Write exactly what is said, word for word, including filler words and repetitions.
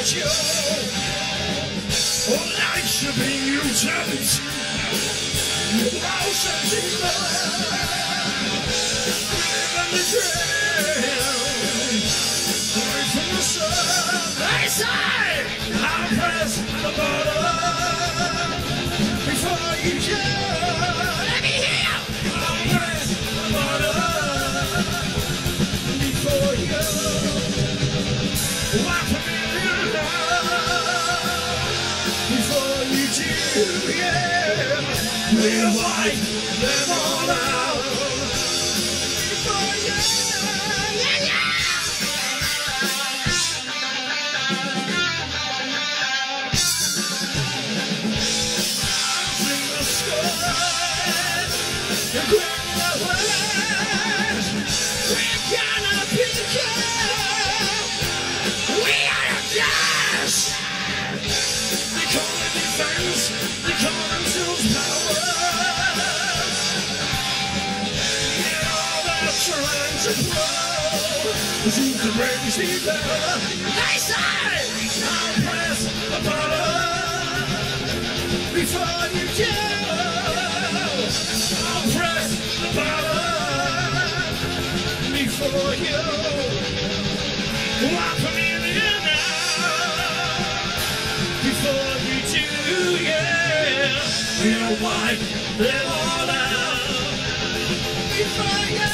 you. All life should be you turned. Motion to live the trail. Away from the sun. I say, I'll press the button before you jump. Let me hear. I'll press the button before you. Wipe me in love before you do, yeah. We'll wipe them all out before you, yeah, yeah. In the sky, the ground words, we're gonna be good. We are the dash. They call it defense. They call themselves powers. Yeah, all they're trying to grow is who can raise the power. They say, I'll press the button before you do. I'll press the button before you. Wipe me in now before you do, yeah. We'll wipe them all out before you.